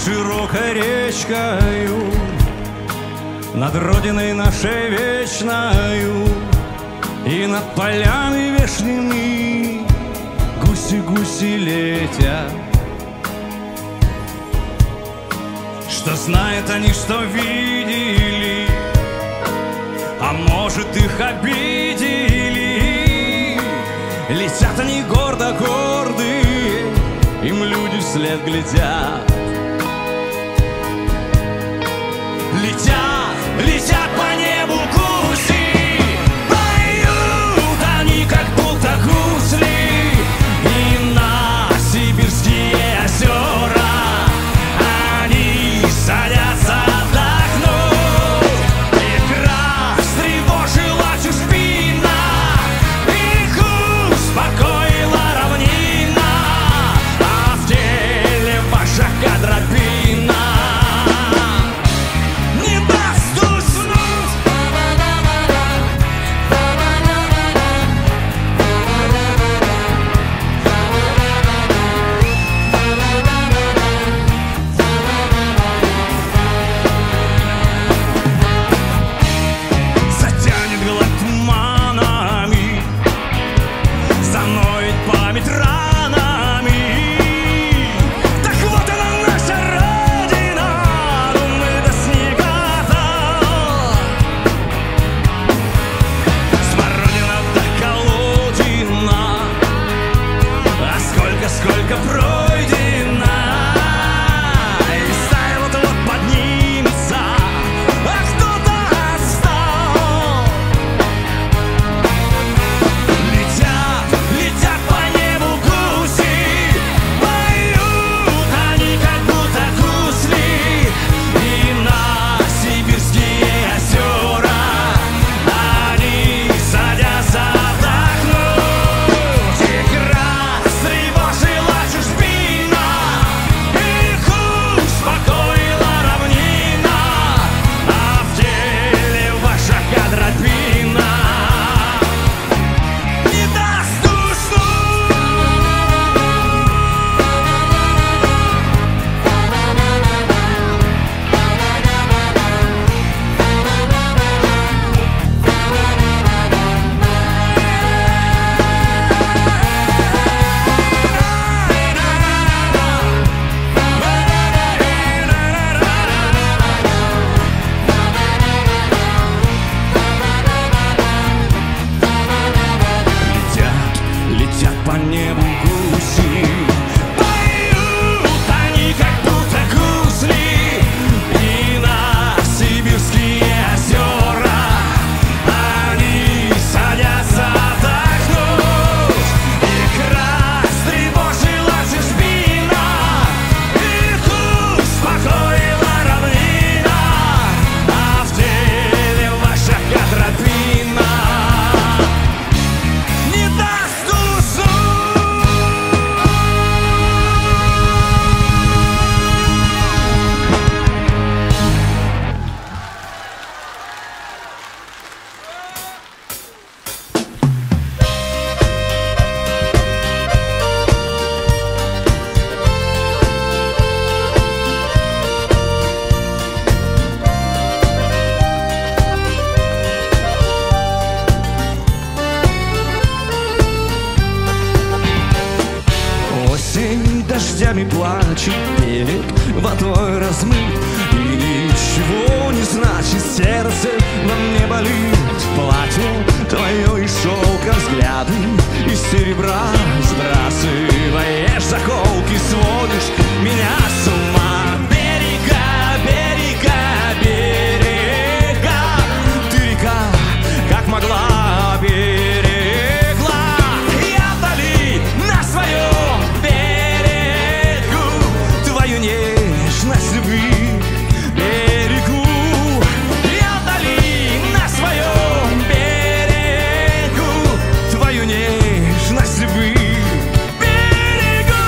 широкой речкою, над родиной нашей вечною, и над полями вешними гуси-гуси летят. Что знают они, что видели, а может их обидели. Летят они гордо-гордые, им люди вслед глядят. Летят, летят по небу гуси, поют они, как будто гусли, и на сибирские озера они садятся отдохнуть. Игра встревожила чужбина, их успокоила равнина, а в теле вожака дробина. Дождями плачет берег, водой размыт, и ничего не значит, сердце во мне болит. Платье твое из шелка, взгляды из серебра, сбрасываешь заколки, сводишь меня с ума. Берега, берега, берега, ты река, как могла, берегла. Я вдали на своем нежность любви берегу. Я вдали на своем берегу твою нежность любви берегу.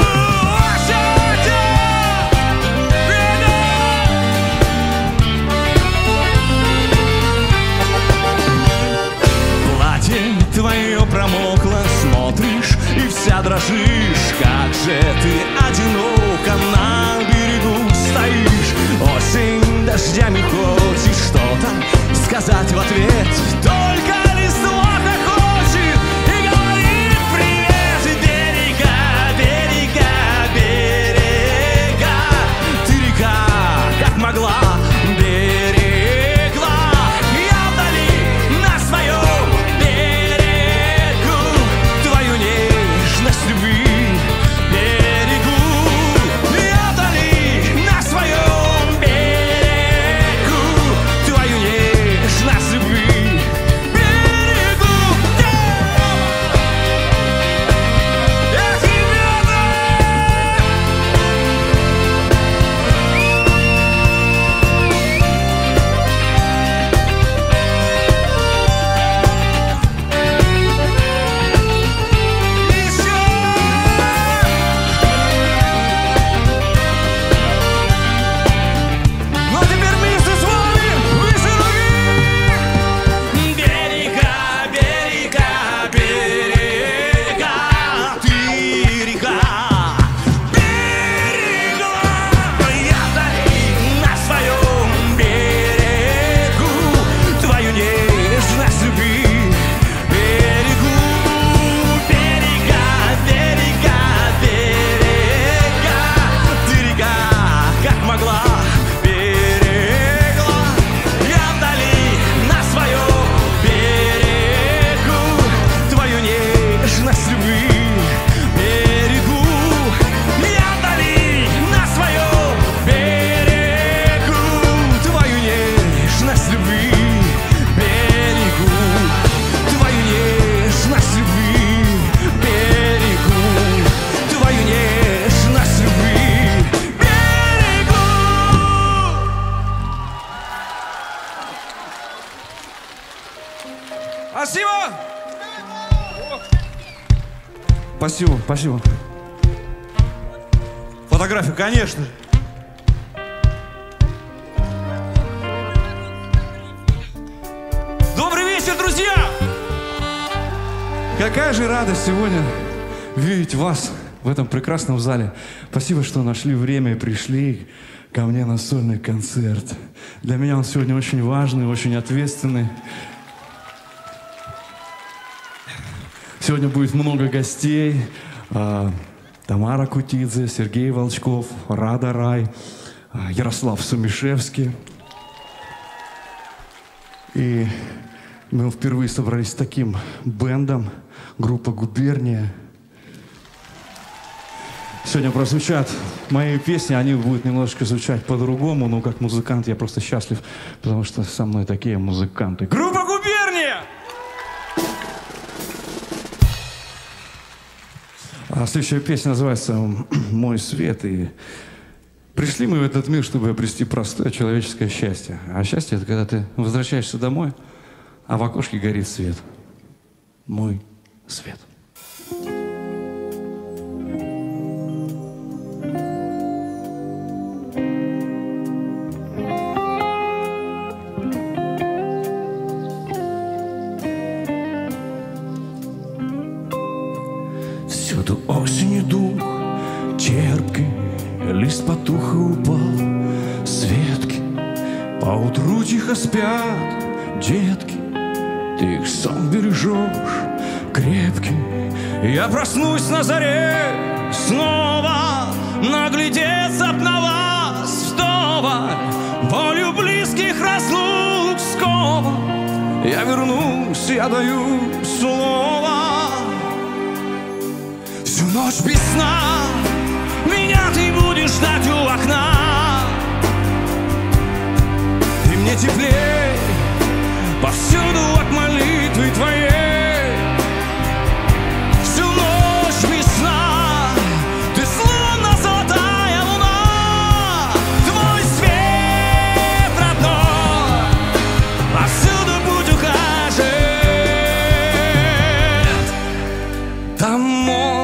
Платье твое промокло, смотришь и вся дрожишь. Как же ты одинока на берегу стоишь. Осень дождями хочет что-то сказать в ответ. Только листва хохочет и говорит привет. Берега, берега, берега, ты река, как могла, берегла. Я вдали на своем берегу твою нежность любви берегу. Я вдали на своем берегу твою нежность любви берегу. Эх, ребята! Ну теперь вместе с вами выше руки. Берега, берега, берега, ты река, берегла. Я вдали на своем берегу твою нежность любви берегу. Берега, берега, берега, ты река, как могла, берегла. Я вдали на своем берегу твою нежность любви берегу. Я вдали на своем берегу твою нежность любви берегу. Твою нежность любви берегу. Твою нежность любви берегу. Спасибо! Спасибо, спасибо. Фотографию, конечно. Добрый вечер, друзья! Какая же радость сегодня видеть вас в этом прекрасном зале. Спасибо, что нашли время и пришли ко мне на сольный концерт. Для меня он сегодня очень важный, очень ответственный. Сегодня будет много гостей. Тамара Кутидзе, Сергей Волчков, Рада Рай, Ярослав Сумишевский. И мы впервые собрались с таким бэндом, группа «Губерния». Сегодня прозвучат мои песни, они будут немножко звучать по-другому, но как музыкант я просто счастлив, потому что со мной такие музыканты. Группа «Губерния». А следующая песня называется «Мой свет». И пришли мы в этот мир, чтобы обрести простое человеческое счастье. А счастье — это когда ты возвращаешься домой, а в окошке горит свет. Мой свет. Всюду осень и дух терпкий, лист потух и упал с ветки. Поутру тихо спят детки, ты их сон бережешь крепкий. Я проснусь на заре снова, наглядеться б на вас вдоволь. Болью близких разлук скован, я вернусь, я даю слово. Всю ночь без сна меня ты будешь ждать у окна. И мне теплей повсюду от молитвы твоей. Всю ночь без сна ты словно золотая луна. Твой свет родной повсюду путь укажет. Домой.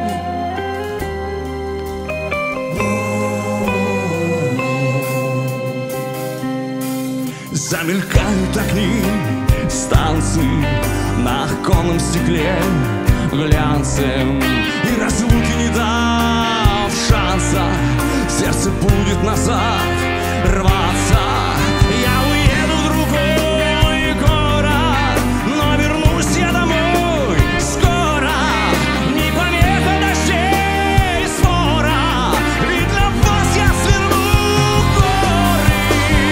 Замелькают огни станции на оконном стекле глянцем, и разлуки не дав шанса, сердце будет назад рваться. Я уеду в другой город, но вернусь я домой скоро. Не помеха дождей свора, ведь для вас я сверну горы.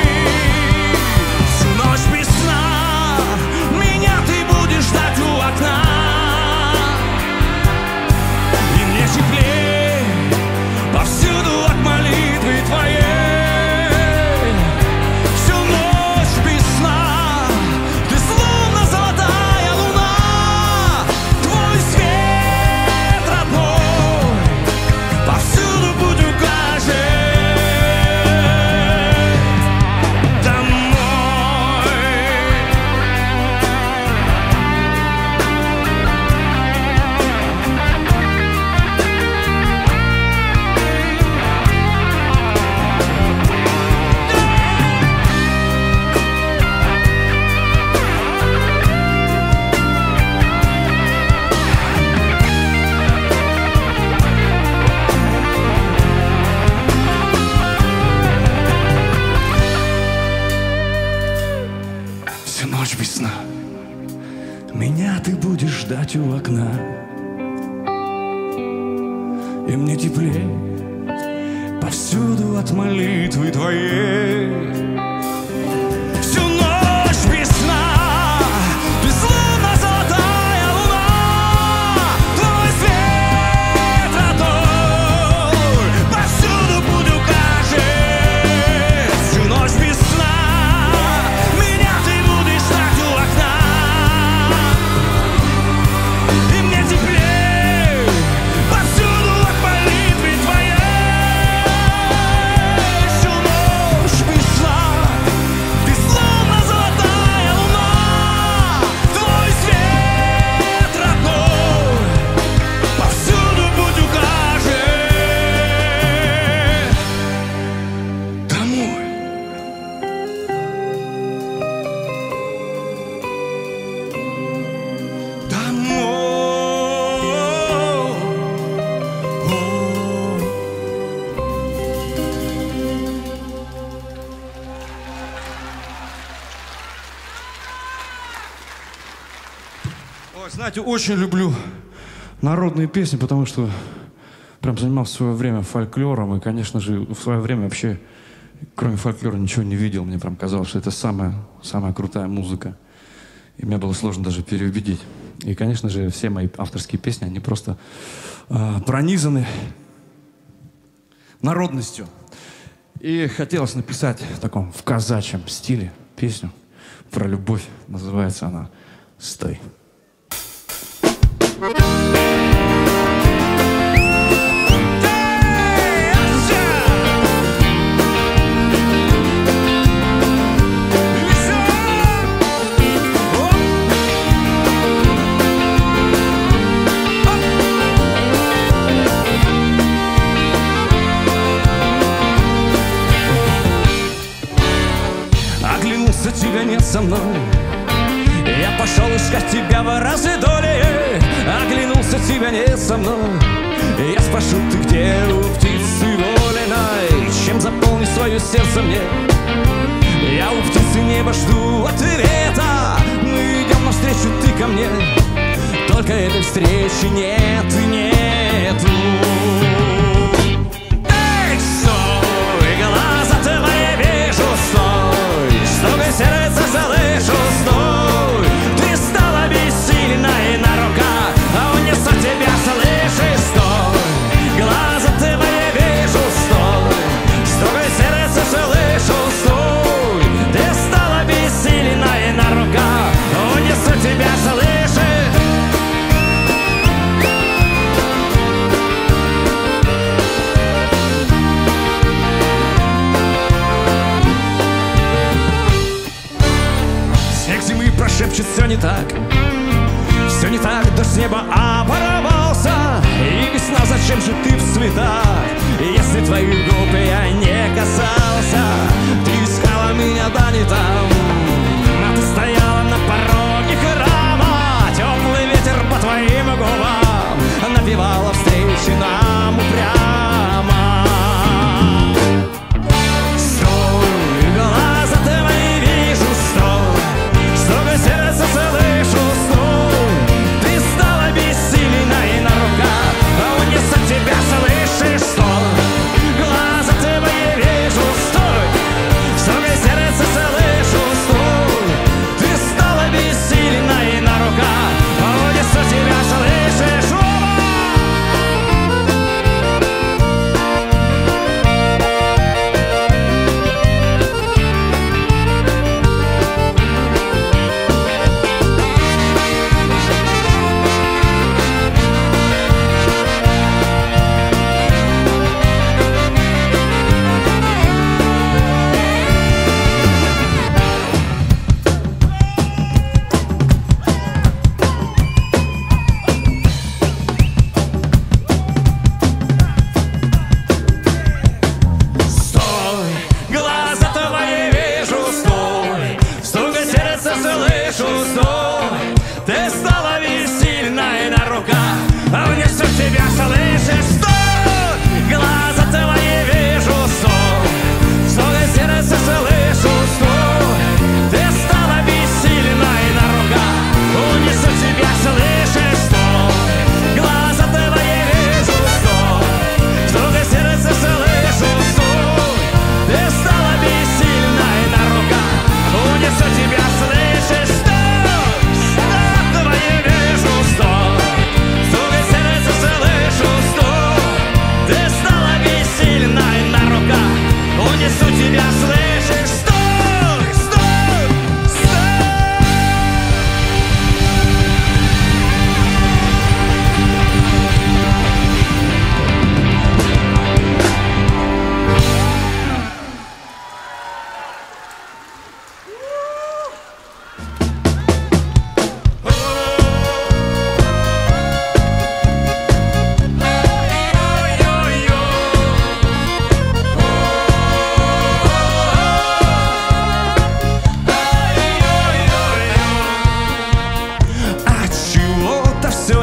Всю ночь без сна меня ты будешь ждать у окна. И мне теплее повсюду от молитвы твоей. Всю ночь без сна ты словно золотая луна. Твой свет родной повсюду будь укажет домой. Всю ночь без сна меня ты будешь ждать у окна. И мне теплее повсюду от молитвы твоей. Всю ночь без сна ты словно золотая луна. Твой свет родной повсюду будь укажет. Всю ночь без сна меня ты будешь ждать у окна. И мне теплее повсюду от молитвы твоей. Всю ночь без сна ты словно золотая луна. Твой свет родной повсюду будь укажет домой. Ой, знаете, очень люблю народные песни, потому что прям занимался в свое время фольклором. И, конечно же, в свое время вообще, кроме фольклора, ничего не видел. Мне прям казалось, что это самая крутая музыка. И мне было сложно даже переубедить. И, конечно же, все мои авторские песни, они просто пронизаны народностью. И хотелось написать в таком, в казачьем стиле песню про любовь. Называется она «Стой». Оглянулся, тебя нет со мной. Я пошел искать тебя в разы доли. Оглянулся, тебя нет со мной. Я спрошу, ты где у птицы воленой? Чем заполнить свое сердце мне? Я у птицы неба жду ответа. Мы идем навстречу, ты ко мне. Только этой встречи нет и нету. Эй, стой, глаза твои вижу, стой. Чтобы сердце слышу, стой. Ты стала бессильной на руках, а унесу тебя, слышишь, стой. Глаза твои вижу, стой. Чтобы сердце слышу, стой. Ты стала бессильной на руках, а унесу тебя, слышишь. Прошепчет, все не так, дождь с неба оборвался. И весна, зачем же ты в цветах, если твоих губ я не касался? Ты искала меня, да не там, а ты стояла на пороге храма. Теплый ветер по твоим губам напевала встречи нам упрямо.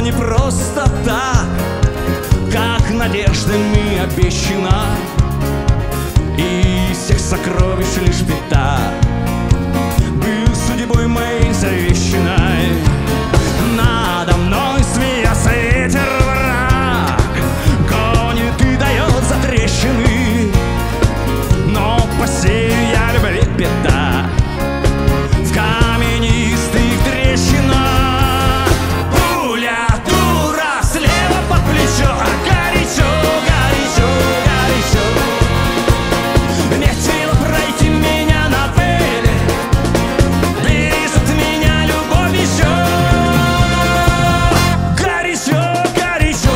не просто так, как надеждами обещана, и из всех сокровищ лишь пятак был судьбой моей завещанной. Надо мной смеется ветер враг, гонит и дает затрещины, но посею я любви пятак в каменистых трещинах. Пуля дура слева под плечо, горячо, горячо, горячо. Метила пройти меня на пыль, бережет меня любовь еще. Горячо, горячо.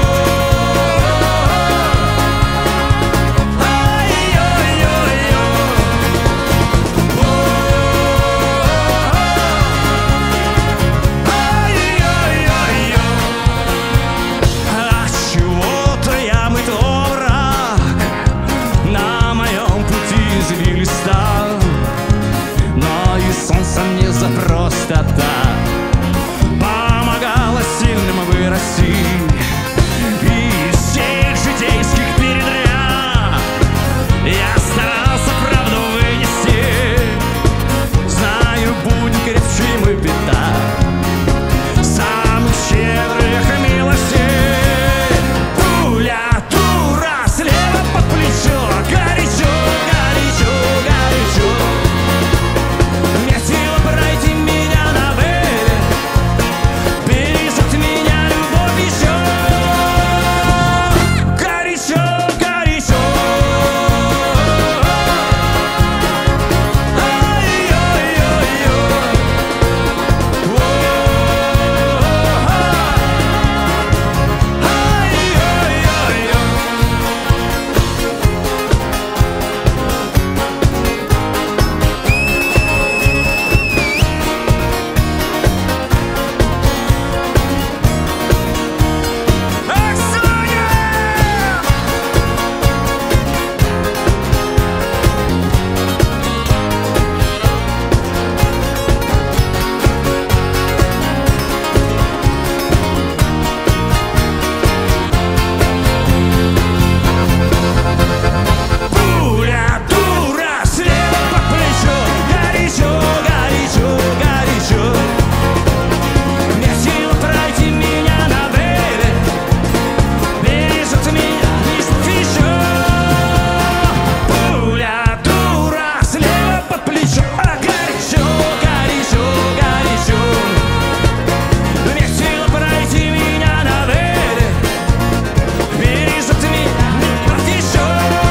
Солнце мне за просто так помогало сильным вырасти. И из всех житейских передряг я старался правду вынести. Знаю, будет крепче мой пятак самых щедрых милостей. Пуля дура слева под плечо, горячо, горячо, горячо. Метила пройти меня на вылет, бережет меня любовь еще. Горячо, горячо. Пуля дура слева под плечо, горячо, горячо, горячо. Метила пройти меня на вылет, бережет меня любовь еще. Пуля дура слева под плечо, горячо, горячо, горячо. Метила пройти меня на вылет, бережет меня любовь еще.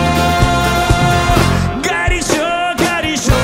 Горячо, горячо.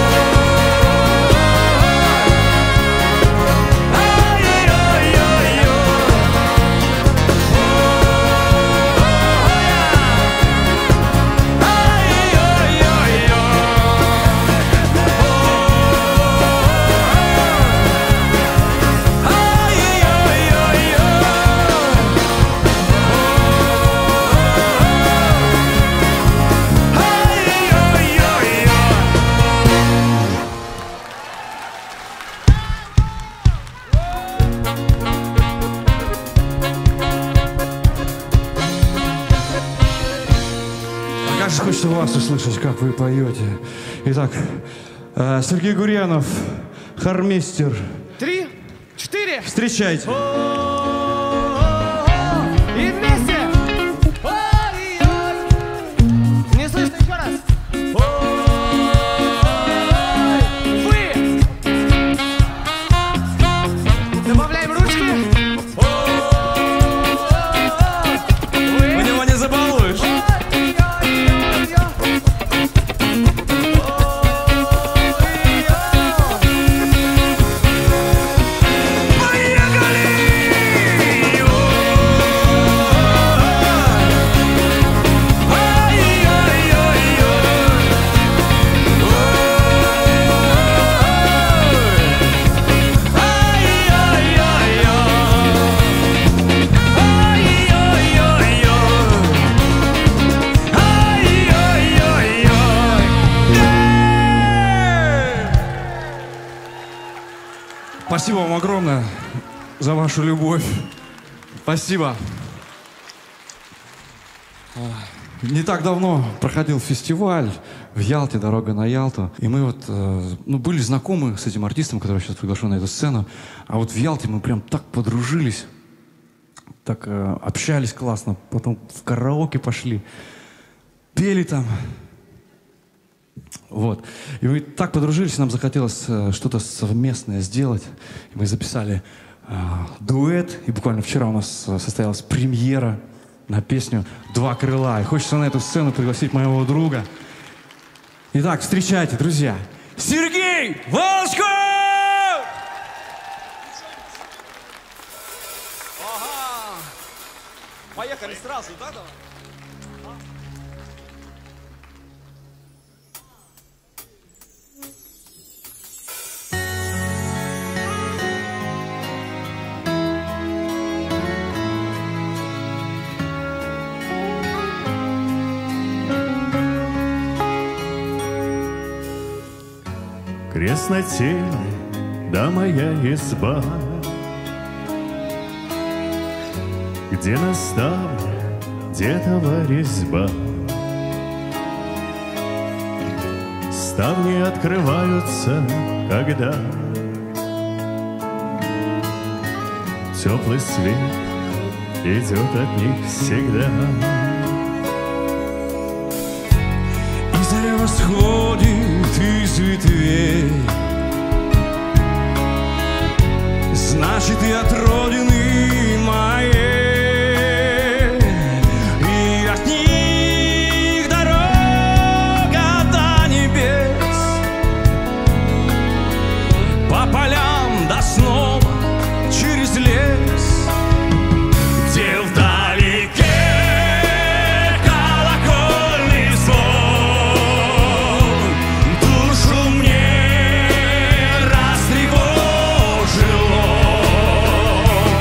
А как же хочется вас услышать, как вы поете. Итак, Сергей Гурьянов, хормейстер. 3, 4. Встречайте. И вместе. Не слышно еще раз. Вы. Добавляем ручки. Вы. У него не забалуешь. Спасибо вам огромное за вашу любовь. Спасибо. Не так давно проходил фестиваль в Ялте, «Дорога на Ялту». И мы вот были знакомы с этим артистом, который сейчас приглашен на эту сцену. А вот в Ялте мы прям так подружились, так общались классно. Потом в караоке пошли, пели там. Вот. И мы так подружились, нам захотелось что-то совместное сделать. И мы записали дуэт. И буквально вчера у нас состоялась премьера на песню «Два крыла». И хочется на эту сцену пригласить моего друга. Итак, встречайте, друзья, Сергей Волчков! Ага. Поехали сразу, да, давай? Краснотельная, да моя изба, где наставлена дедова резьба. Ставни открываются, когда теплый свет идет от них всегда. И заря восходит из ветвей, значит, и от родины моей, и от них дорога до небес, по полям до снова через лес, где вдалеке колокольный звон душу мне растревожил он.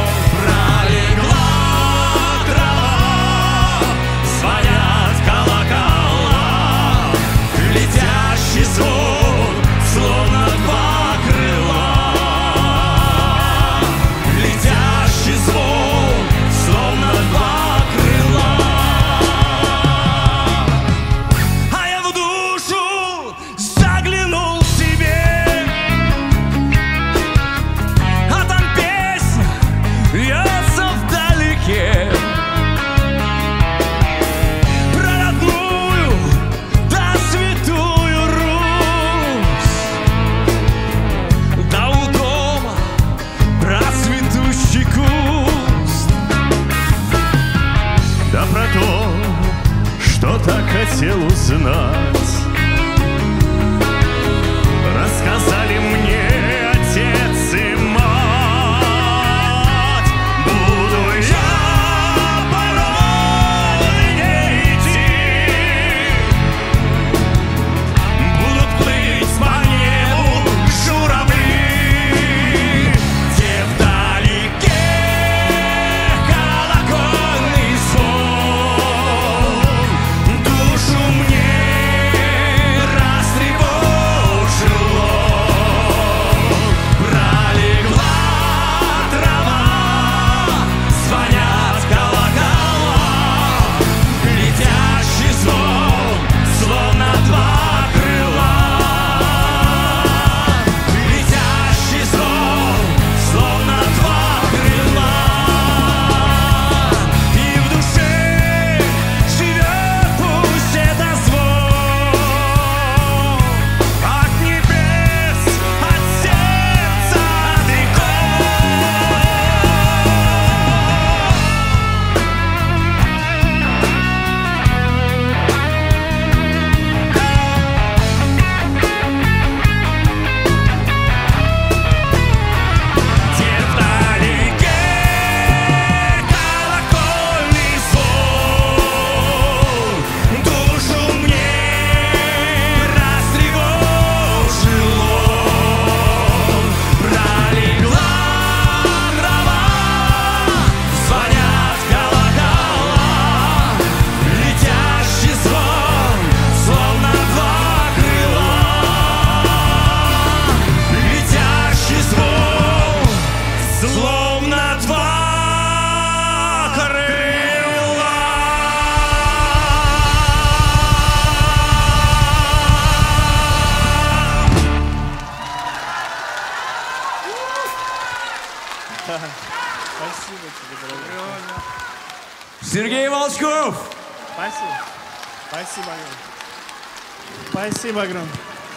Спасибо тебе, дорогой. Сергей Волчков! Спасибо. Спасибо огромное. Спасибо огромное.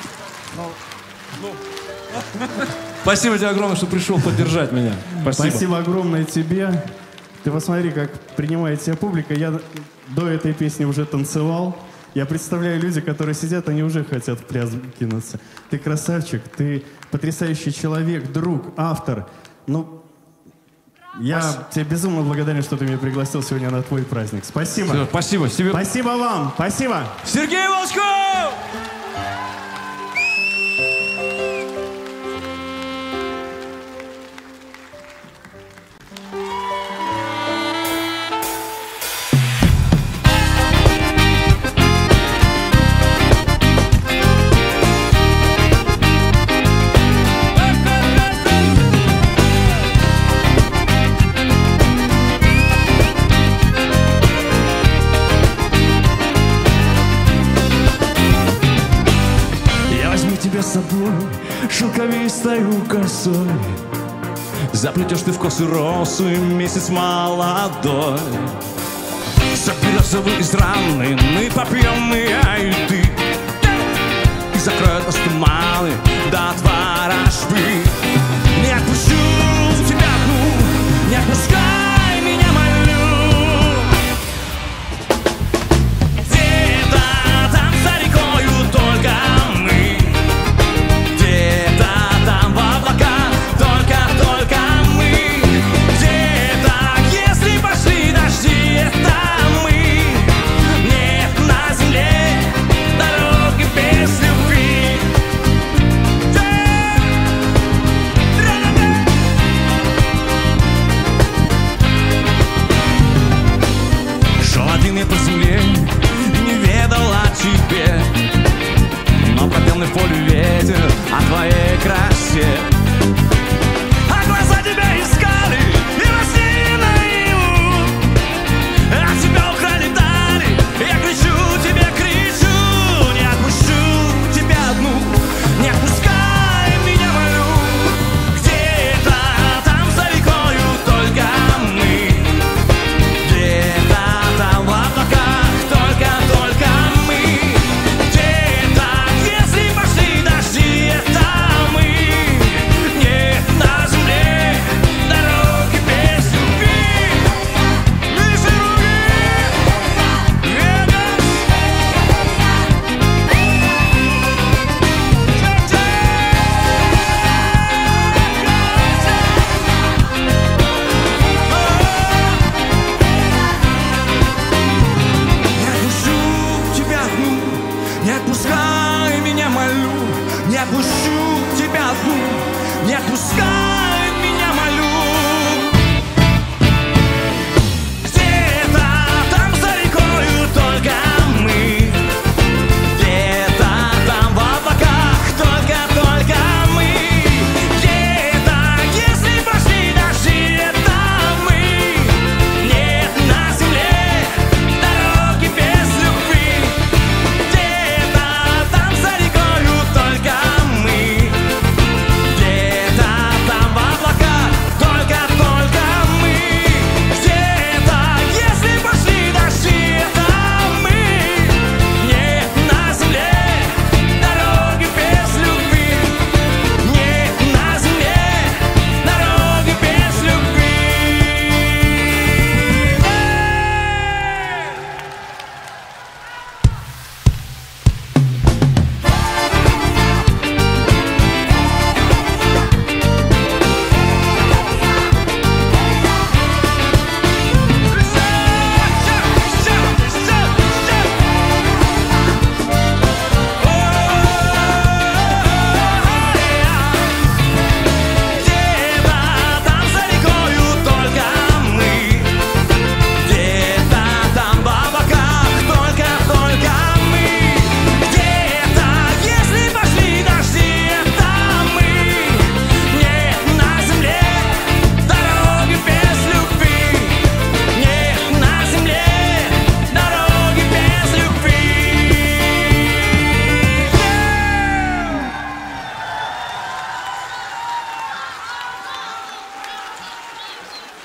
Спасибо тебе огромное, что пришел поддержать меня. Спасибо. Спасибо огромное тебе. Ты посмотри, как принимает себя публика. Я до этой песни уже танцевал. Я представляю, люди, которые сидят, они уже хотят в пляс кинуться. Ты красавчик, ты потрясающий человек, друг, автор. Ну, я тебе безумно благодарен, что ты меня пригласил сегодня на твой праздник. Спасибо. Все, спасибо. Спасибо вам. Спасибо. Сергей Волчков! С собой шелковистою косой заплетешь ты в косы росу и месяц молодой. Соберется вы из раны, мы попьем мы, я и ты, и закроют нас туманы до ворожбы. Не отпущу тебя одну, не отпускай меня, молю. Где-то там за рекою только мы,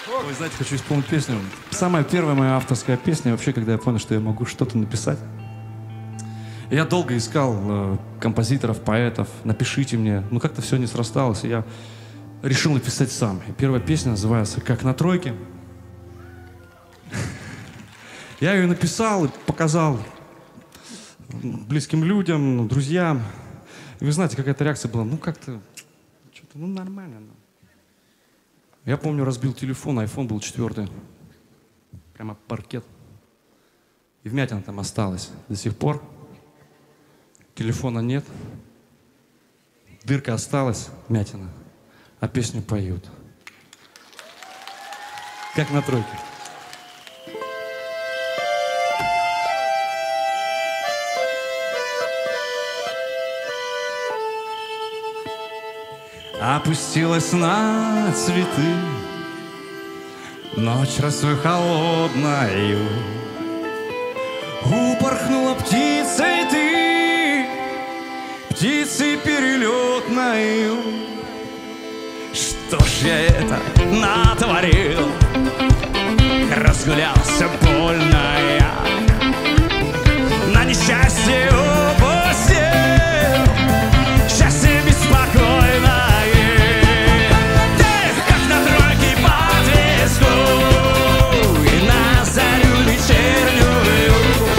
Ой, знаете, хочу исполнить песню. Самая первая моя авторская песня, вообще, когда я понял, что я могу что-то написать. Я долго искал композиторов, поэтов, напишите мне. Но как-то все не срасталось, и я решил написать сам. И первая песня называется «Как на тройке». Я ее написал и показал близким людям, друзьям. И вы знаете, какая-то реакция была, ну как-то, что-то, ну нормально. Я помню, разбил телефон, iPhone был 4-й. Прямо паркет. И вмятина там осталась до сих пор. Телефона нет. Дырка осталась, вмятина. А песню поют. Как на тройке. Опустилась на цветы ночь росой холодною. Упорхнула птицей ты, птицей перелетною. Что ж я это натворил? Разгулялся больно я, на несчастье упустил счастье беспокойное. И на зарю вечернюю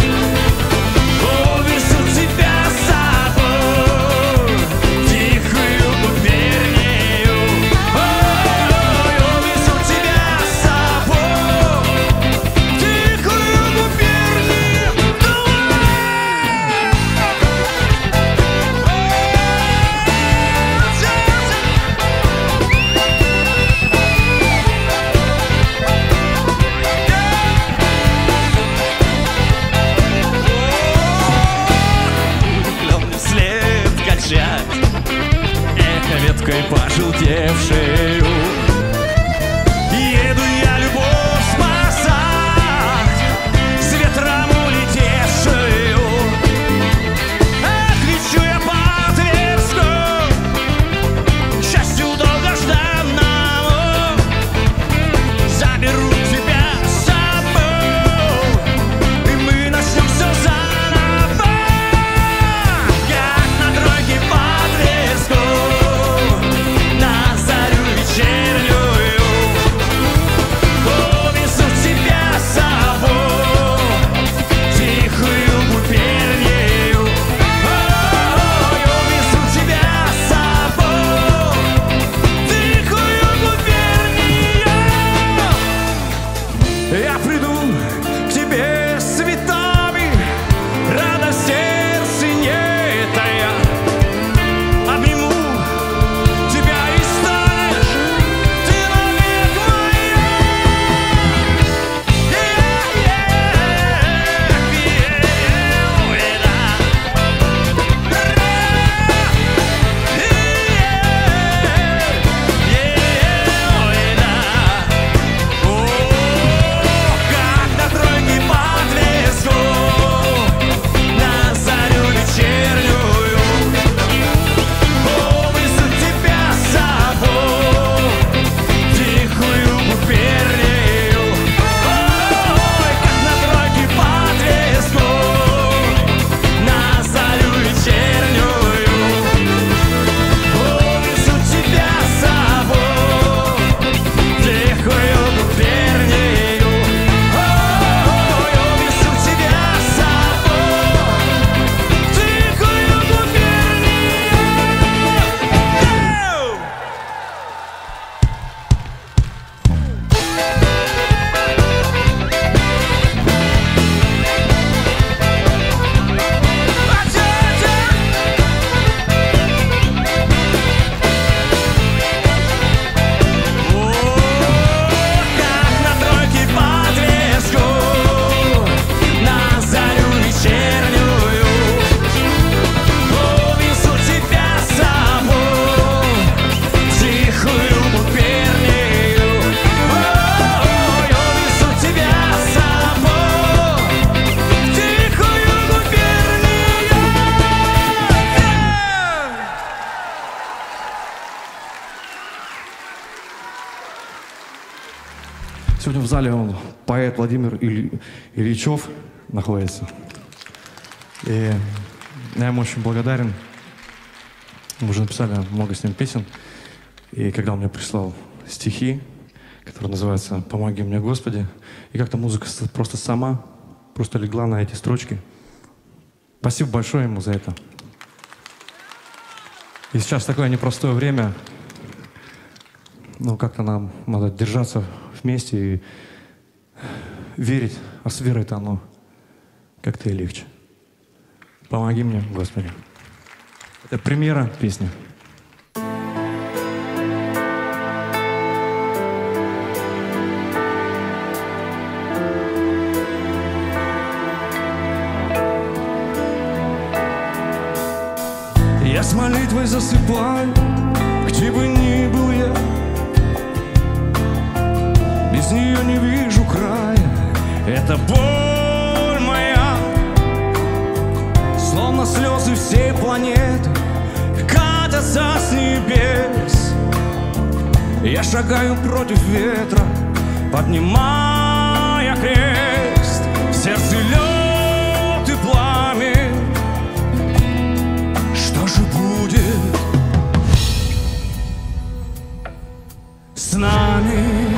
увезу тебя с собой, тихую губернию. Ой, увезу тебя с собой, тихую Сегодня в зале он, поэт Владимир Ильичев находится. И я ему очень благодарен. Мы уже написали много с ним песен. И когда он мне прислал стихи, которые называются «Помоги мне, Господи», и как-то музыка просто сама, просто легла на эти строчки. Спасибо большое ему за это. И сейчас такое непростое время. Ну, как-то нам надо держаться вместе и верить. А с верой-то оно как-то и легче. Помоги мне, Господи. Это премьера песни. Я с молитвой засыпаю, где бы ни был я. Без нее не вижу края. Это боль моя, словно слезы всей планеты катятся с небес. Я шагаю против ветра, поднимая крест. В сердце лед и пламя. Что же будет с нами?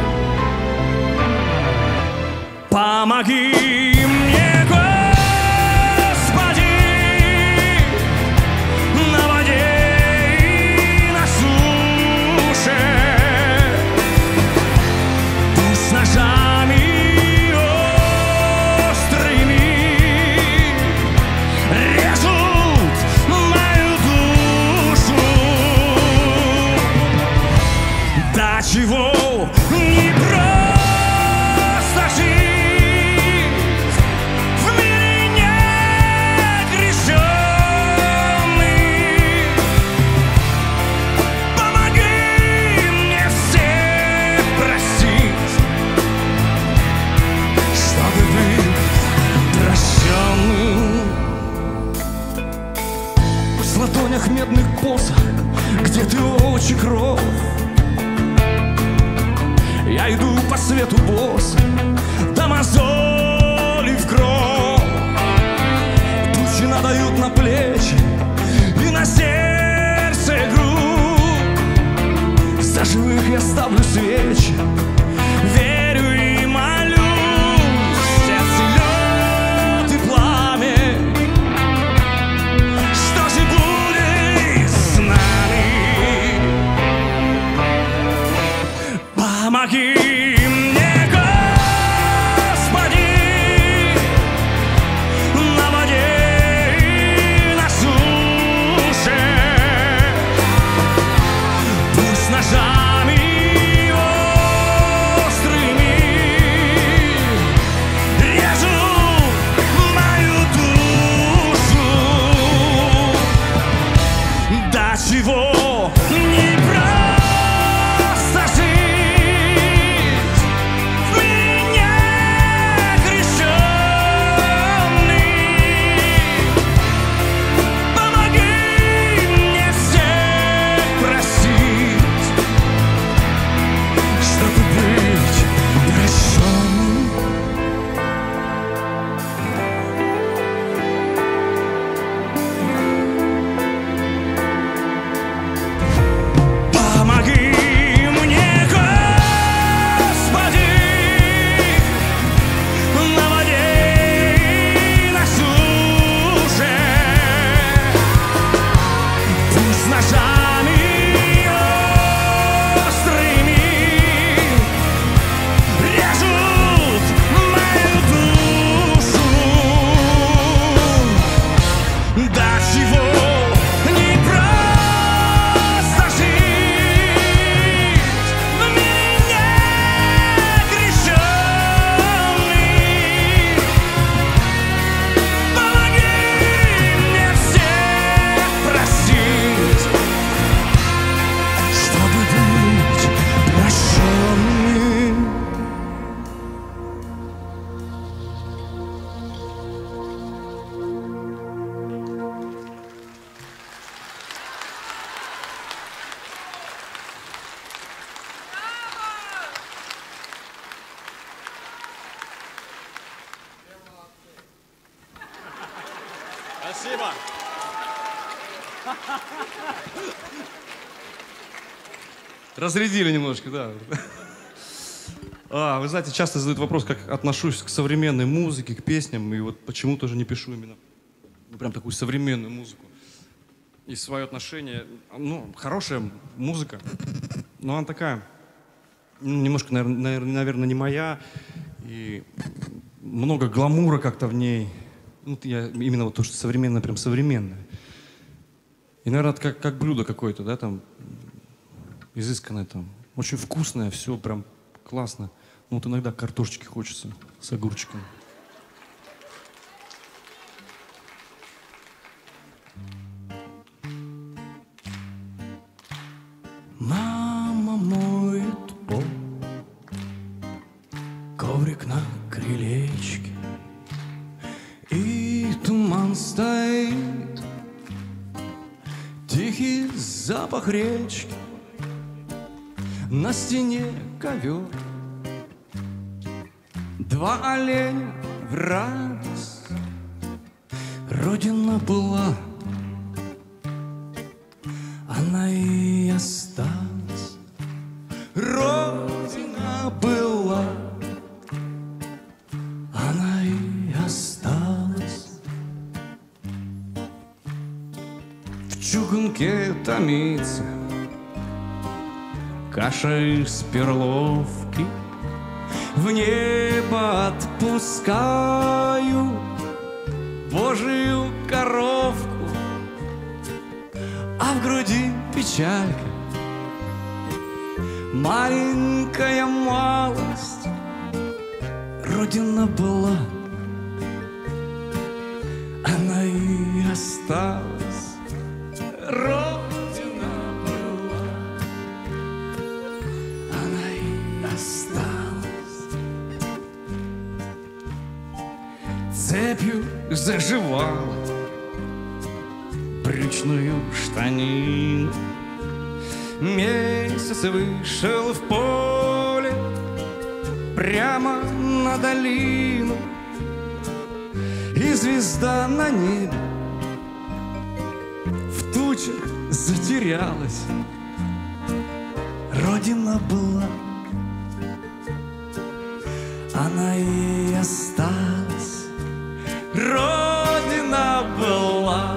Помоги мне, Господи, на воде и на суше. Пусть ножами острыми режут мою душу. До чего не просто жить в мире негрешенный. Помоги мне всех простить, чтобы быть прощенным. В ладонях медных посох, где ты очи кровь. Я иду по свету босс, до мозолей в кровь. Тучи надают на плечи и на сердце грудь. За живых я ставлю свечи, верю и молюсь. В сердце лед и пламя. Что же будет с нами? Помоги мне, Господи, на воде и на суше. Пусть ножами острыми режут мою душу. До чего не просто жить в Спасибо. Разрядили немножко, да. Вы знаете, часто задают вопрос, как отношусь к современной музыке, к песням, и вот почему тоже не пишу именно прям такую современную музыку. И свое отношение, хорошая музыка, но она такая, немножко, наверное, не моя, и много гламура как-то в ней. Я именно вот то, что современное, прям современное. И, наверное, это как блюдо какое-то, да, там, изысканное там, очень вкусное, все прям классно. Ну вот иногда картошечки хочется с огурчиком. Мама моет пол, коврик на крылечке, и туман стоит, тихий запах речки, на стене ковер, два оленя в радость. Родина была, она и осталась. Родина была, она и осталась. В чугунке томится каша из перловки. В небо отпускаю Божию коровку, а в груди печалька, маленькая малость. Родина была, она и осталась. Родина была, она и осталась. Цепью заживала брючную штанину. Месяц вышел в поле прямо на долину, и звезда на небе в тучах затерялась. Родина была, она и осталась. Родина была,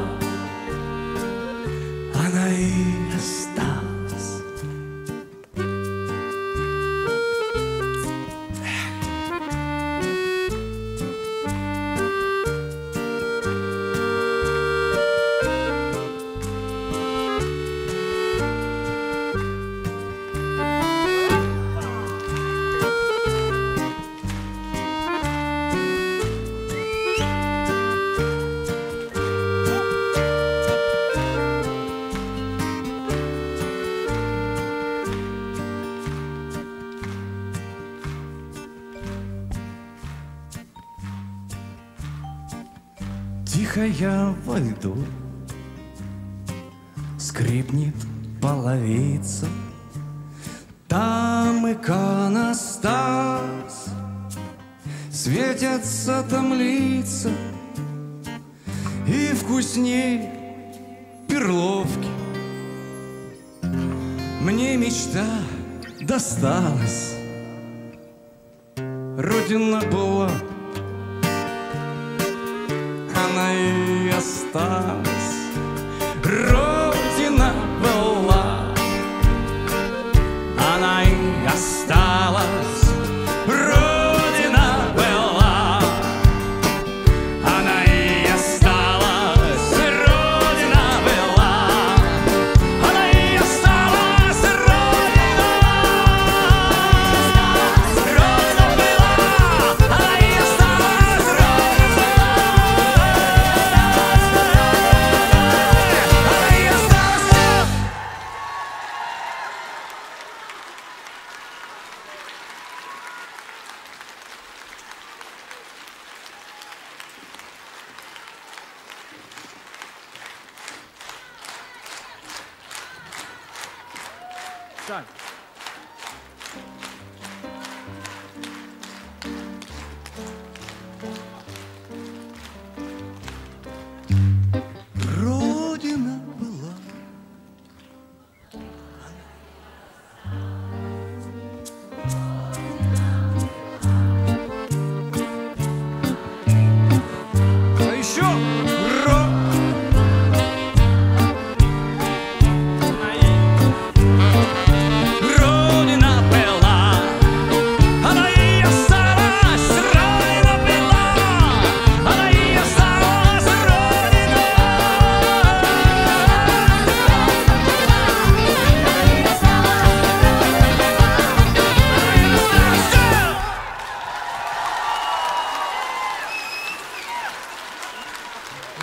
она и осталась. Тихо я войду, скрипнет половица, там иконостас, светятся там лица, и вкусней перловки. Мне мечта досталась, Родина была, она и осталась. Родина была, она и осталась. Родина была, она и осталась. Родина была, она и осталась. Родина была, она и осталась. Так.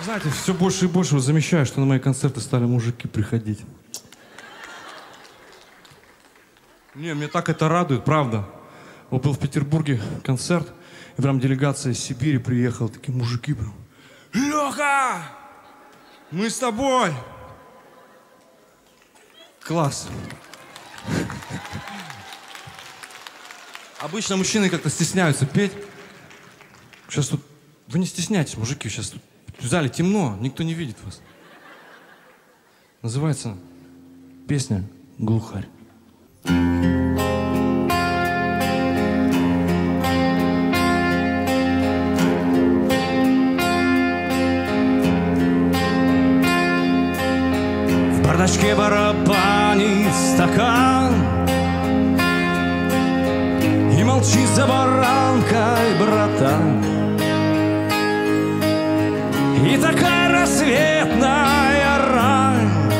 знаете, все больше и больше вот замечаю, что на мои концерты стали мужики приходить. Не, мне так это радует, правда. Вот был в Петербурге концерт, и прям делегация из Сибири приехала, такие мужики прям. Леха! Мы с тобой! Класс. Обычно мужчины как-то стесняются петь. Сейчас тут... Вы не стесняйтесь, мужики, сейчас тут в зале темно, никто не видит вас. Называется песня «Глухарь». В бардачке барабанит стакан, и молчит за баранкой братан. И такая рассветная рань,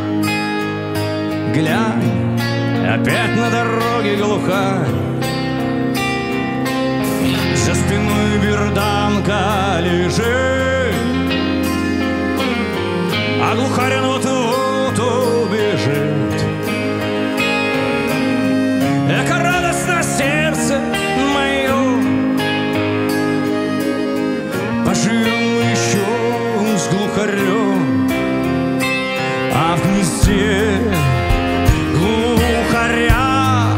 глянь, опять на дороге глухарь. За спиной берданка лежит, а глухарь вот-вот убежит. Эка радостно сердце мое, поживем еще с глухарем, а в гнезде глухаря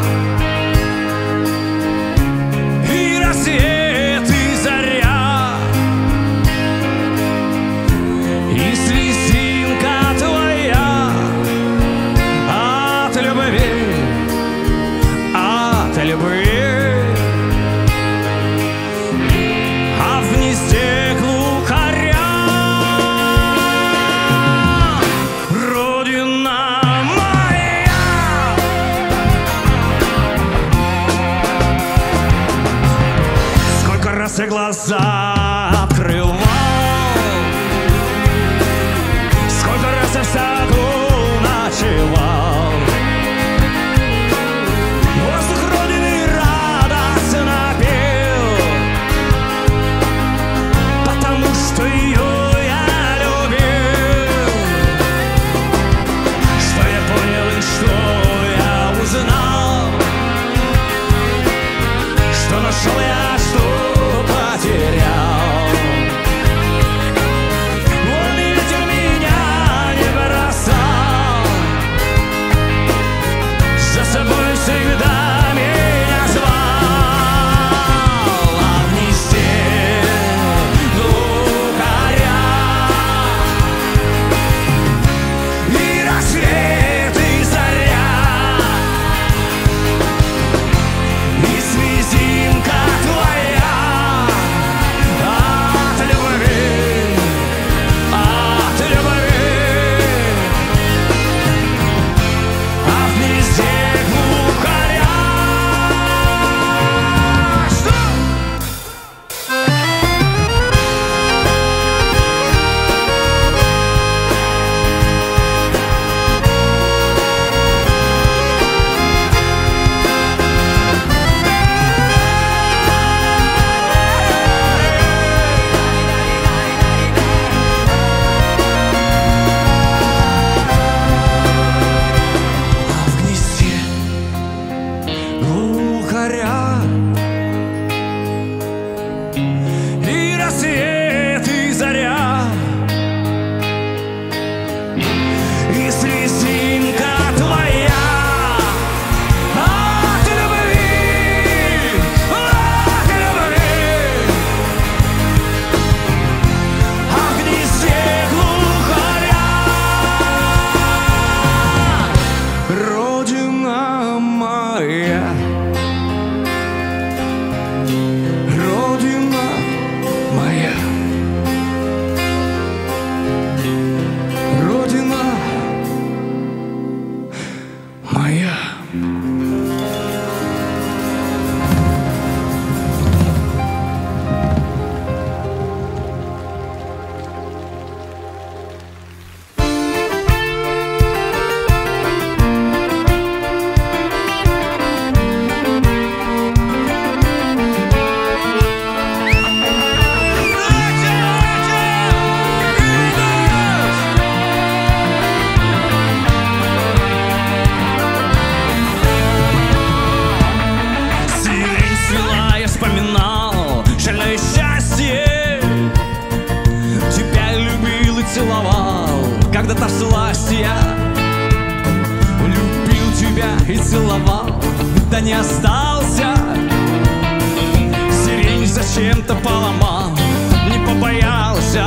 и рассвет, и заря, и слезинка твоя от любви, от любви. А в гнезде глухаря родина моя. Сколько раз я глаза открывал, сколько раз я в саду ночевал. Воздух родины радостно пел, потому что ее я любил. Что я понял и что я узнал, что нашел я, что потерял. Вольный ветер меня не бросал, за собой всегда меня звал. А в гнезде глухаря и рассвет, и заря, и слезинка твоя да не остался. Сирень зачем-то поломал, не побоялся.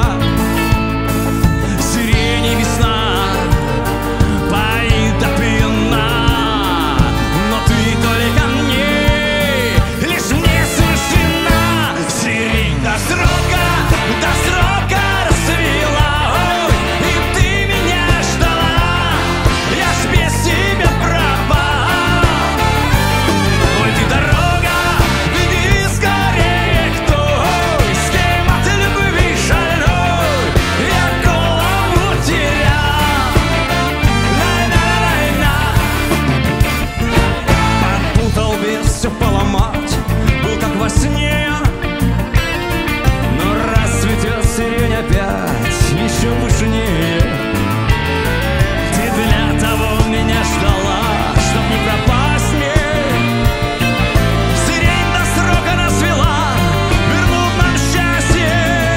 Сирени весна, поит до пьяна, но ты только мне, лишь мне суждена. Сирень до срока расцвела, ой, и ты меня ждала, я ж без тебя пропал. Ой, ты дорога, веди скорее, кто, с кем от любви шальной я голову терял. Попутал без, все поломать, был как во сне. Но расцветет сирень опять еще пышнее. Ты для того меня ждала, чтоб не пропасть мне. Сирень до срока расцвела, вернув нам счастье.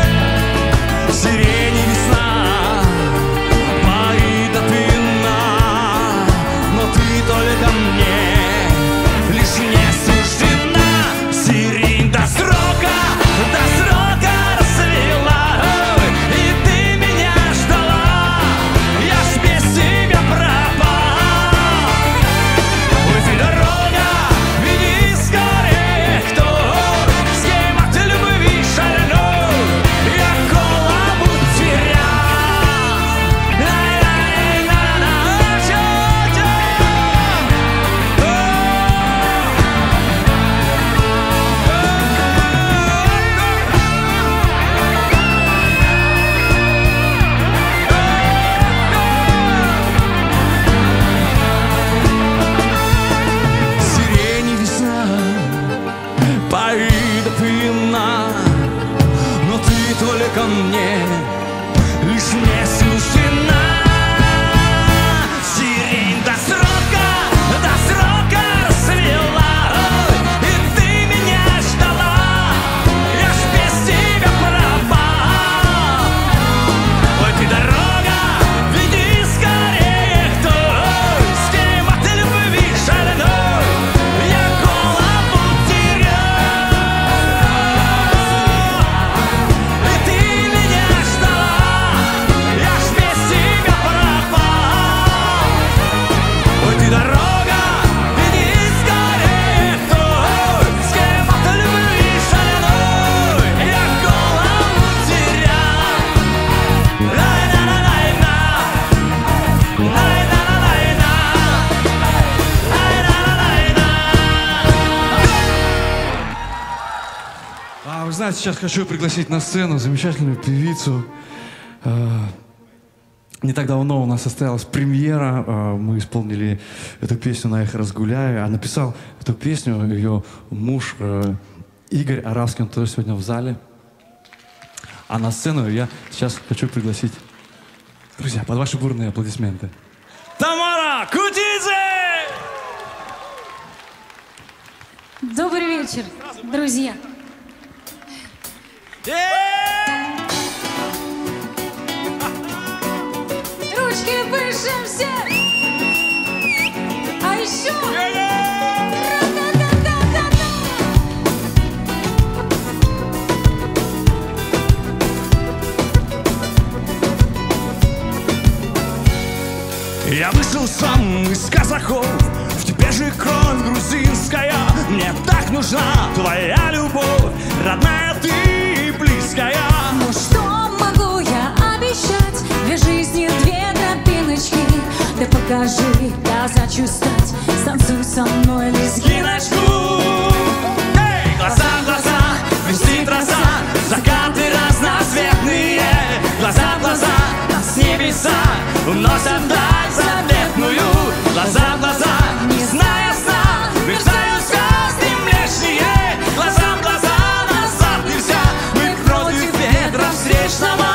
Сирени весна, поит до пьяна, но ты только мне, лишь не суждена. Сирень до срока расцвела, ой, и ты меня ждала, я ж без тебя пропал. Ой, ты дорога, веди скорее, кто, с кем от любви шальной я голову терял. Сирени весна, поит до пьяна, но ты только мне, лишь мне суждена. Сирень до срока расцвела, ой, и ты меня ждала, я ж без тебя пропал. Ой, ты дорога, веди скорее, кто, с кем от любви шальной я голову терял. И ты меня ждала, я ж без тебя пропал. Ой, ты дорога, веди скорее, кто, с кем от любви шальной я голову терял. Лай-на-на-лай-на, лай-на-на-лай-на, лай-на-на-лай-на. Вы знаете, сейчас хочу пригласить на сцену замечательную певицу. Не так давно у нас состоялась премьера. Мы исполнили эту песню на «Эхо разгуляю». А написал эту песню ее муж Игорь Аравский. Он тоже сегодня в зале. А на сцену я сейчас хочу пригласить, друзья, под ваши бурные аплодисменты, Тамара Кутидзе! Добрый вечер, друзья. Ручки выше всех. А еще... Ра-та-та-та-та-та. Я вышел сам из казаков, в тебе же кровь грузинская. Мне так нужна твоя любовь, родная ты близкая. Ну что могу я обещать? Две жизни, две тропиночки. Ты покажи, я хочу стать. Станцуй со мной лезгиночку. Эй, глаза в глаза, блестит роса, закаты разноцветные. Глаза в глаза, нас небеса уносят вдаль заветную. Глаза в глаза, не зная сна, мерцают звезды млечные. Глаза в глаза, назад нельзя, мы против ветра встречного.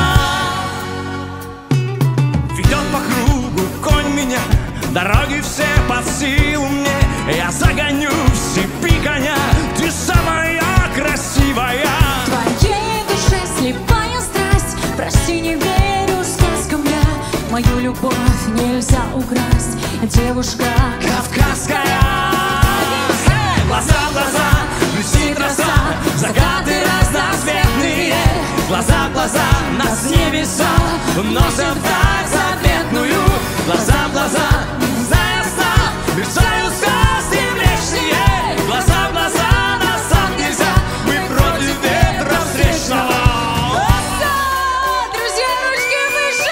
Ведет по кругу конь меня, дороги все под силу мне. Я загоню в степи коня, ты самая красивая. В твоей душе слепая страсть. Прости, не верю сказкам я. Мою любовь нельзя украсть. Девушка Кавказская. уносят вдаль заветную. Глаза в глаза, зная сна, мерцают звезды млечные. Глаза в глаза, назад нельзя, мы против ветра встречного. Друзья, ручки выше!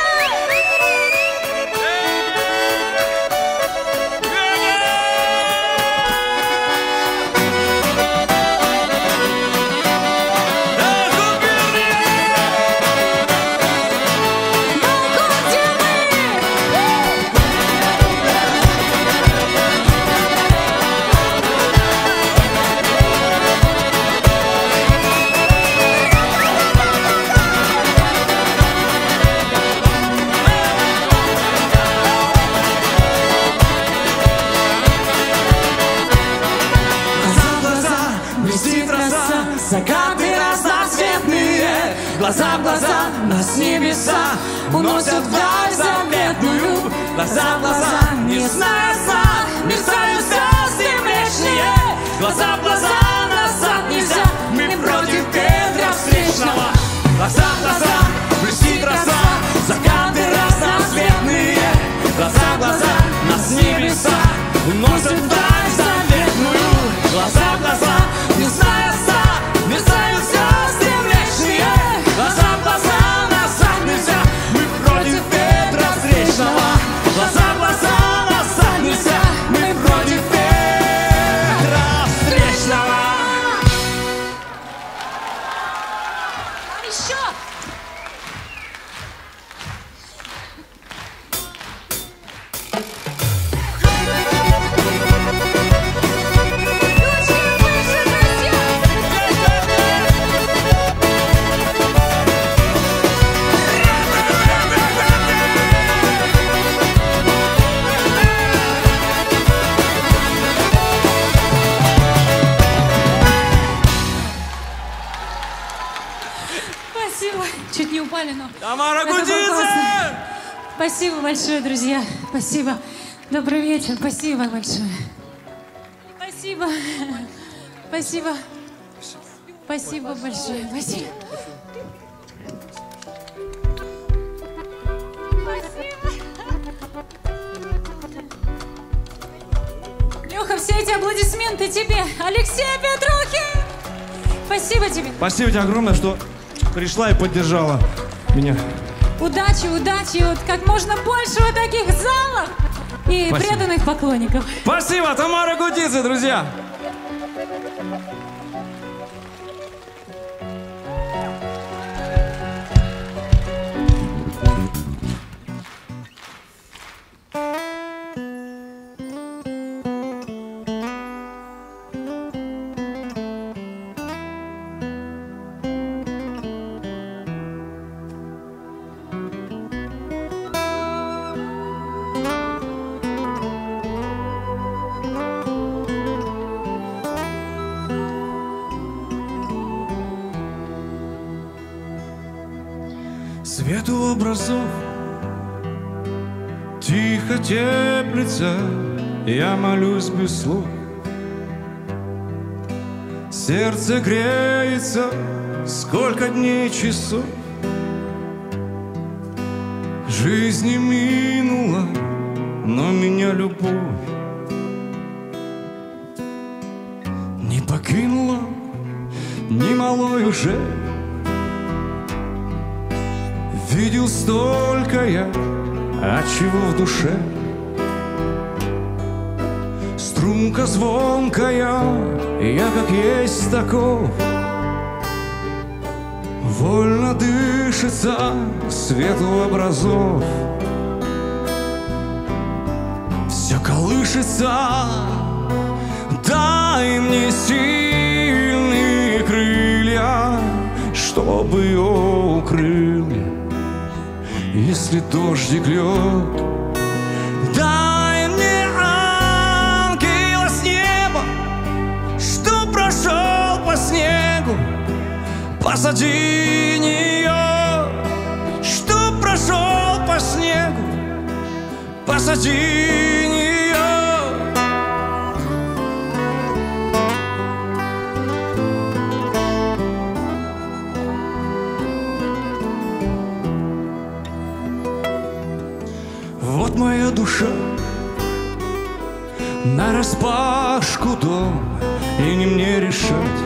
Закаты разноцветные, глаза в глаза, нас небеса уносят вдаль заветную. Глаза в глаза, не зная сна, мерцают звезды млечные. Глаза в глаза, назад нельзя, мы против ветра встречного. Глаза в глаза, блестит роса, закаты разноцветные. Глаза в глаза, нас небеса уносят вдаль заветную. Глаза в глаза, не зная сна, мерцают звезды млечные. Глаза в глаза, назад нельзя, мы против ветра встречного. Глаза в глаза, назад нельзя, мы против ветра встречного. Еще! Ручки выше, друзья! Спасибо. Чуть не упали, но... Тамара это было Гудидзе! классно. Спасибо большое, друзья. Спасибо. Добрый вечер. Спасибо большое. Спасибо. Спасибо. Спасибо большое. Спасибо. Леха, все эти аплодисменты тебе. Алексей Петрухин. Спасибо тебе. Спасибо тебе огромное, что пришла и поддержала меня. Удачи, удачи. Вот как можно больше вот таких залов и Спасибо. преданных поклонников. Спасибо, Тамара Гудидзе, друзья. Свету образов тихо теплится, я молюсь без слов. Сердце греется, сколько дней, часов. Жизни минула, но меня любовь не покинула, ни малой уже. Видел столько я, а чего в душе. Струнка звонкая, я как есть таков. Вольно дышится свету образов. Все колышется, дай мне сильные крылья, чтобы ее укрыли, если дождик льет. Дай мне ангела с неба, что прошел по снегу. Посади нее, что прошел по снегу. Посади нее. душа, нараспашку дом, и не мне решать,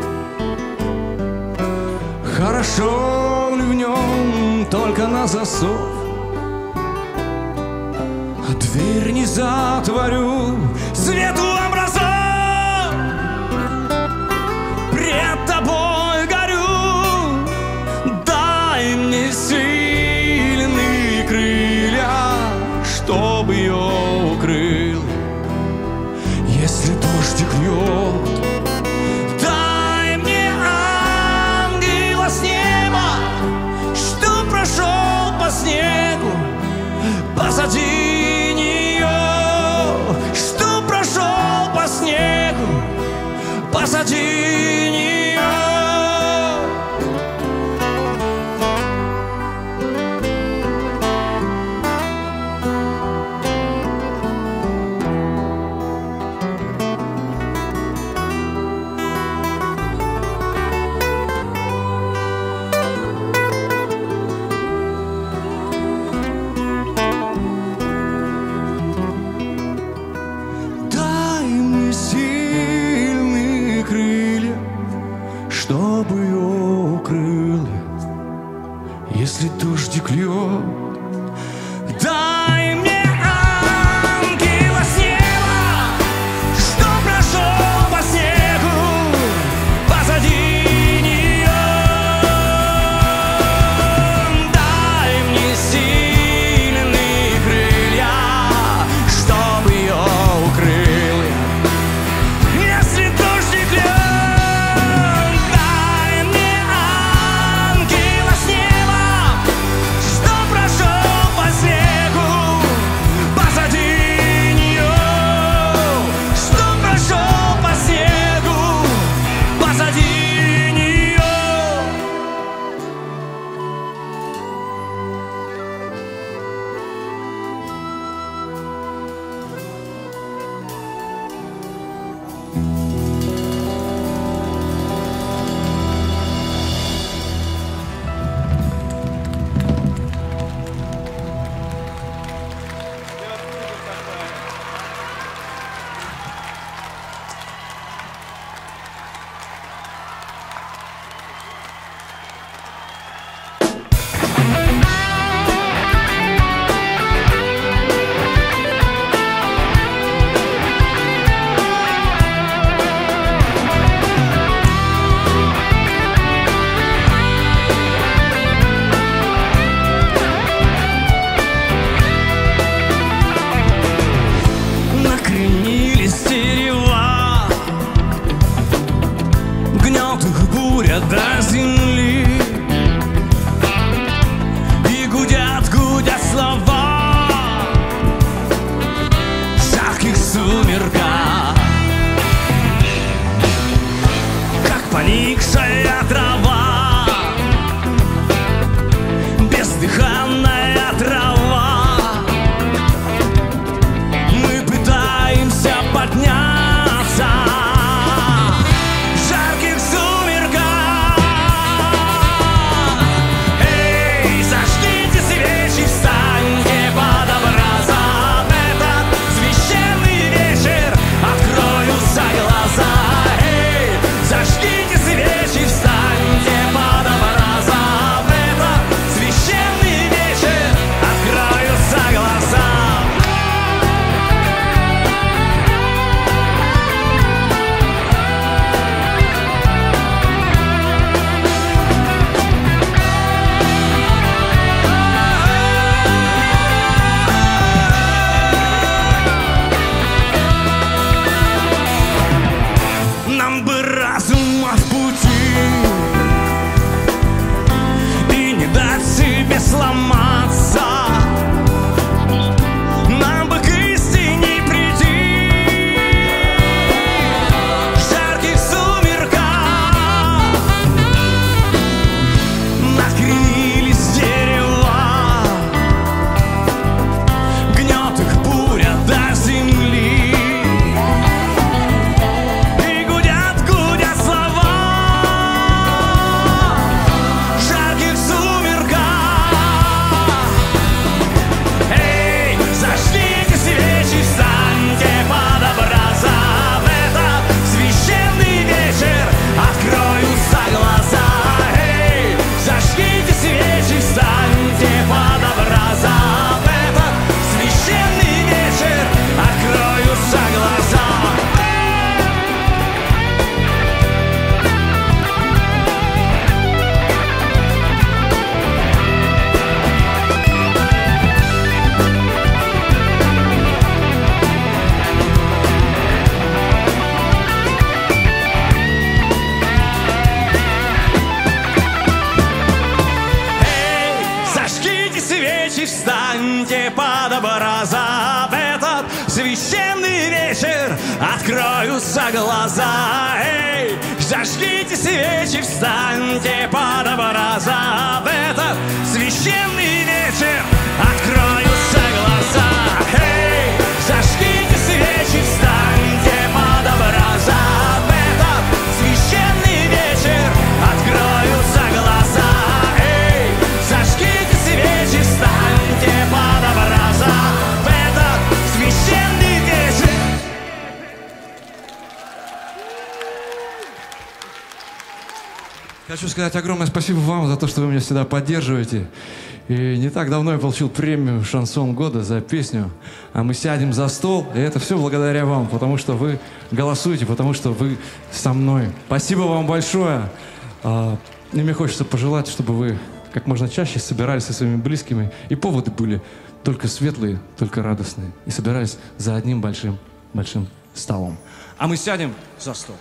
хорошо ли в нем только на засов. Дверь не затворю, свету образов. Пред тобой горю, дай мне сильные крылья, чтобы ее укрыл, если дождик льет. Дай мне ангела с неба, что прошел по снегу позади нее, что прошел по снегу позади нее. Дай мне сильные крылья, чтобы ее укрыл, если дождик льет. Дай мне ангела с неба, что прошел по снегу позади нее. Дай мне сильные крылья, чтобы ее укрыл, если дождик льет. Дай мне ангела с неба, что прошел по снегу позади нее, что прошел по снегу позади нее. Накренились дерева, гнет их буря до земли, и гудят, гудят слова в жарких сумерках, как поникшая трава, бездыханная трава. Мы пытаемся подняться в жарких сумерках. Эй, зажгите свечи, встаньте подобраться. В этот священный вечер откроются глаза. Эй, зажгите свечи, встаньте под образа. В этот священный вечер откроются глаза. Эй, зажгите свечи, встаньте под образа. В этот священный вечер откроются глаза. Эй, зажгите свечи, встаньте под образа. В этот священный вечер откроются глаза. Эй, зажгите свечи, встаньте под образа. В этот священный вечер. Хочу сказать огромное спасибо вам за то, что вы меня всегда поддерживаете. И не так давно я получил премию «Шансон года» за песню «А мы сядем за стол». И это все благодаря вам, потому что вы голосуете, потому что вы со мной. Спасибо вам большое. И мне хочется пожелать, чтобы вы как можно чаще собирались со своими близкими. И поводы были только светлые, только радостные. И собирались за одним большим столом. А мы сядем за стол.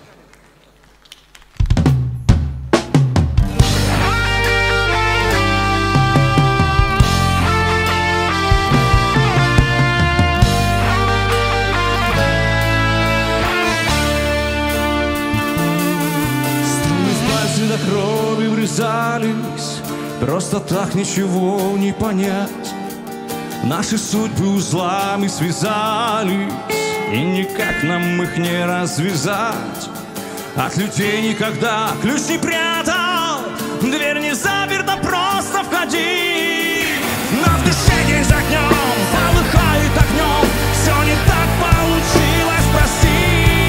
До крови врезались, просто так ничего не понять. Наши судьбы узлами связались, и никак нам их не развязать. От людей никогда ключ не прятал, дверь не заперта, просто входи. Но в душе день за днем полыхает огнем, все не так получилось, прости.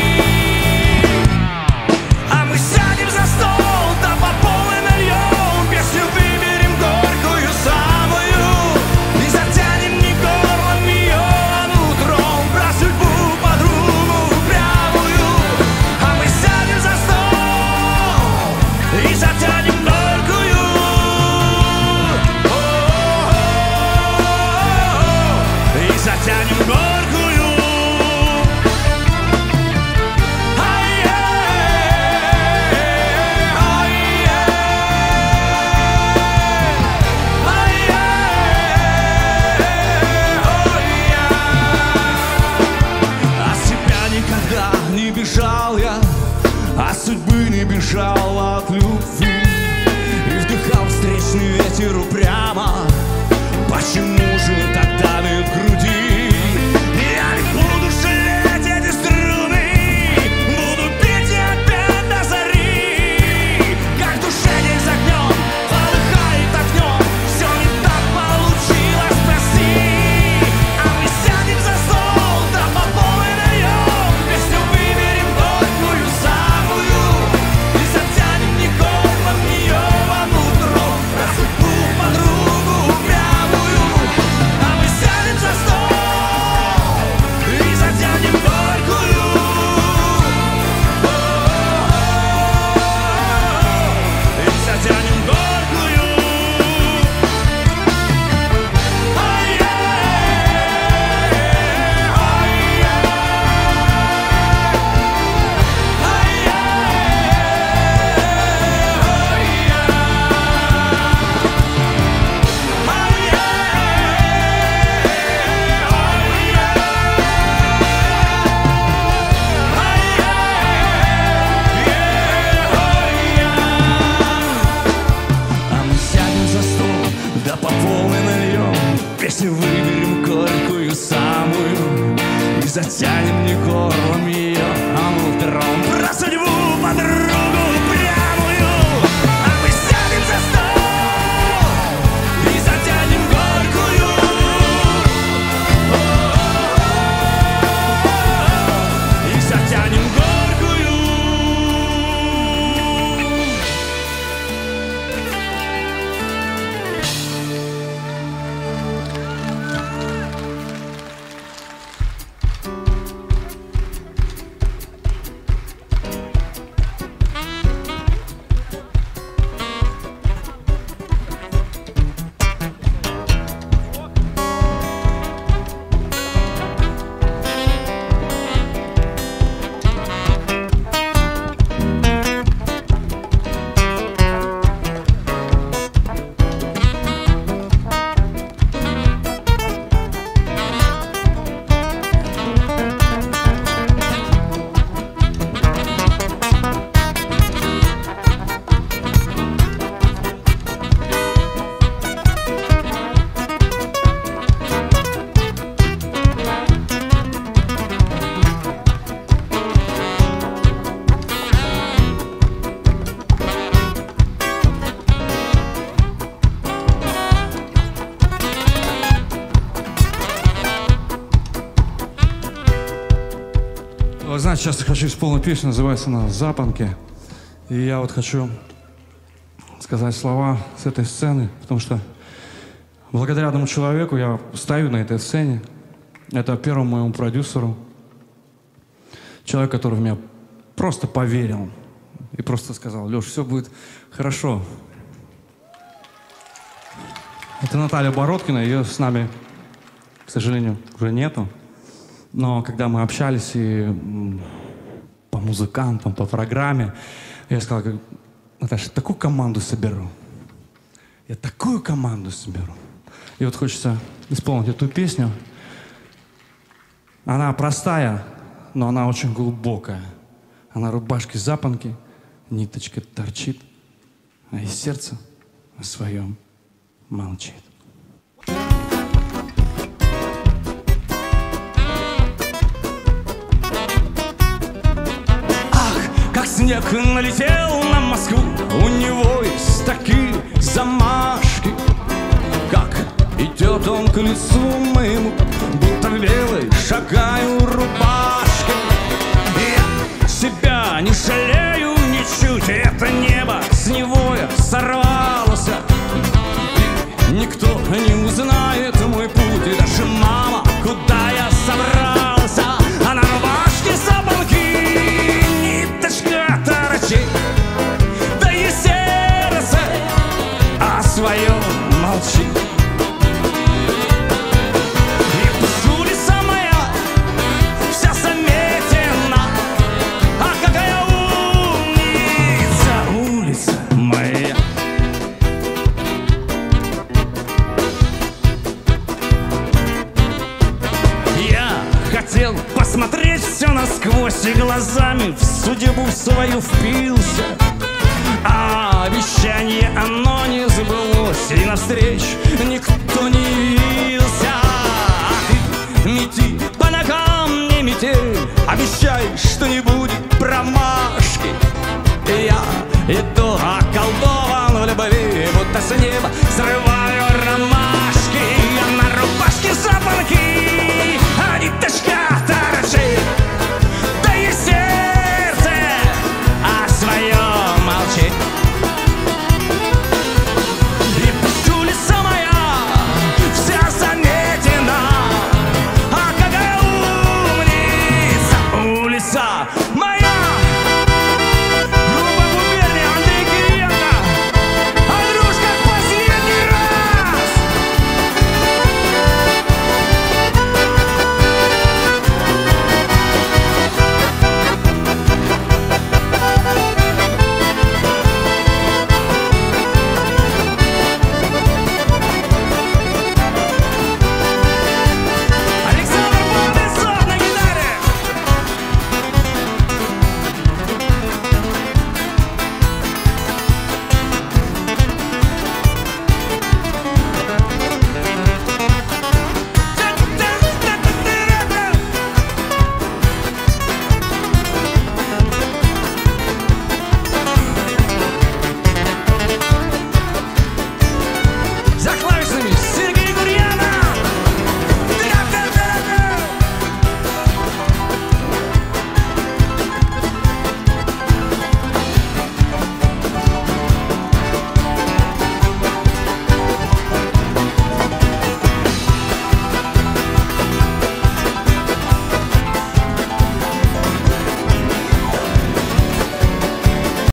А мы сядем за стол, да по полной нальем, песню выберем горькую самую и затянем не горлом ее, а нутром про судьбу подругу прямую. А мы сядем за стол и затянем горькую, и затянем горькую. Бежал я, от судьбы не бежал от любви, и вдыхал встречный ветер упрямо. Почему же так давит в груди? Я не буду жалеть эти струны, буду петь и опять до зари. Как в душе день за огнем, полыхает огнем, все не так получилось, прости. А мы сядем за стол, да по полной нальем, песню выберем горькую самую и затянем не горлом ее, а нутром про судьбу подругу прямую. А мы сядем за стол и затянем горькую, и затянем горькую. Да по полной нальем, песню выберем горькую самую и затянем не горлом ее, а нутром про судьбу подругу прямую. А мы сядем за стол и затянем горькую, и затянем горькую. знаете, сейчас я хочу исполнить песню, называется она «Запонки». И я вот хочу сказать слова с этой сцены, потому что благодаря одному человеку я стою на этой сцене. Это первому моему продюсеру. Человек, который в меня просто поверил и просто сказал: Леш, все будет хорошо. Это Наталья Бородкина, ее с нами, к сожалению, уже нету. Но когда мы общались и по музыкантам, по программе, я сказал: Наташа, такую команду соберу. Я такую команду соберу. И вот хочется исполнить эту песню. Она простая, но она очень глубокая. Она рубашки запонки, ниточка торчит, а из сердца о своем молчит. Ах, как снег налетел на Москву, у него есть такие замашки. Как идет он к лицу моему, будто в белой шагаю рубашке. Я себя не жалею ничуть, это небо с него я сорвался. И никто не узнает мой путь, и даже мама, куда я собрался. А на рубашке запонки, ниточка торчит, да и сердце о своем молчит. Хотел посмотреть все насквозь и глазами в судьбу свою впился. А обещание оно не сбылось, и навстречу никто не явился. А ты мети по ногам, не метель, обещай, что не будет промашки. И я иду околдован в любви, будто с неба срываю